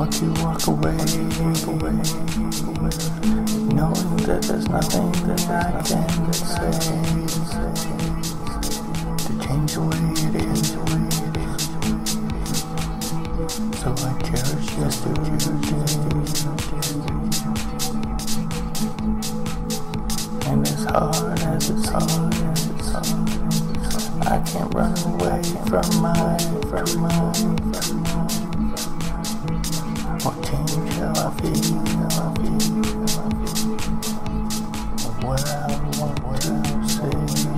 watch you walk away, knowing that there's nothing that I can say to change the way it is. So I cherish yesterday, and as hard as it's hard, I can't run away from my what change shall I feel, or what I want to say.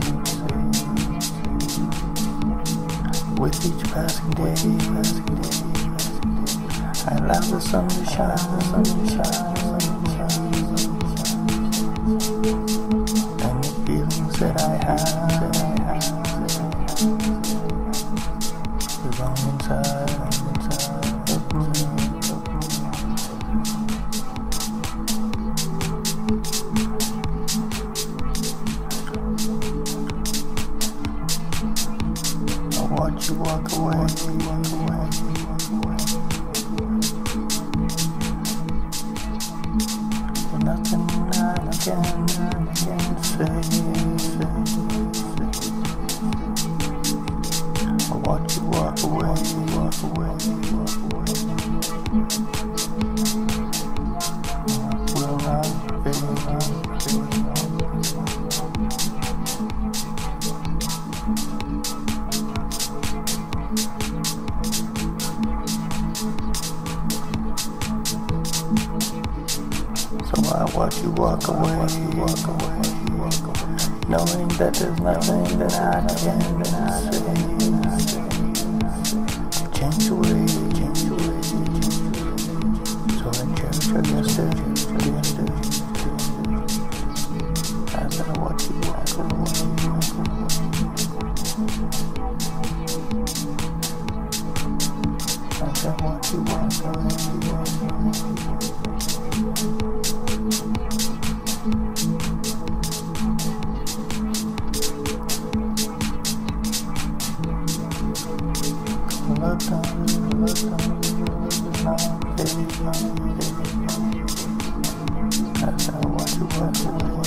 With each passing day, I allow the sun to shine, and the feelings that I have belong inside of me. I watch you walk away, There's nothing I can say. I watch you walk away. Will not fade. So I watch you walk away, knowing that there's nothing that I can say to change the way. So I cherish our yesterday, as I watch you walk away. As I watch you walk away. As I watch you walk away.